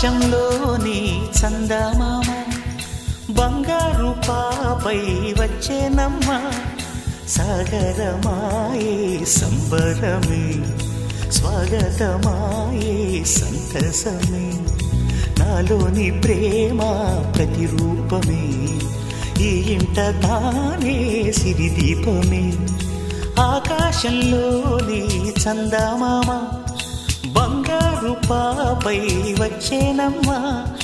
ఆకాశంలోని చందమామ బంగారు పాపై వచ్చేనమ్మ సాగరమాయే సంబరమే స్వాగతమాయే సంతసమే నాలోని ప్రేమ ప్రతిరూపమే ఈ ఇంట తానే సిరిదీపమే ఆకాశంలోని చందమామ బంగారు పాపై వచ్చేనమ్మా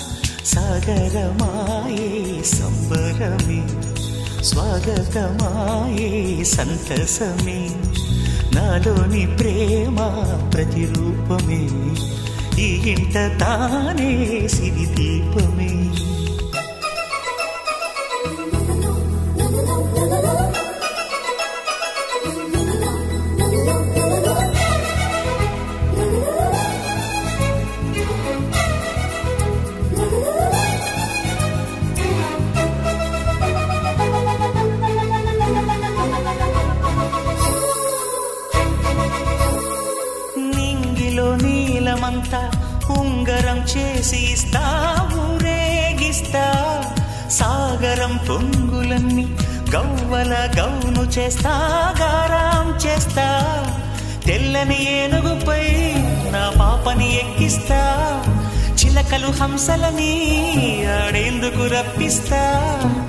సాగరమాయే సంబరమే స్వాగతమాయే సంతసమే నాలోని ప్రేమ ప్రతిరూపమే ఈ ఇంట తానే సిరిదీపమే నీలమంతా ఉంగరం చేసి ఇస్తా ఊరేగిస్తా సాగరం పొంగులన్నీ గవ్వల గౌను చేస్తా గారాం చేస్తా తెల్లని ఏనుగుపై నా పాపని ఎక్కిస్తా చిలకలు హంసలని ఆడేందుకు రప్పిస్తా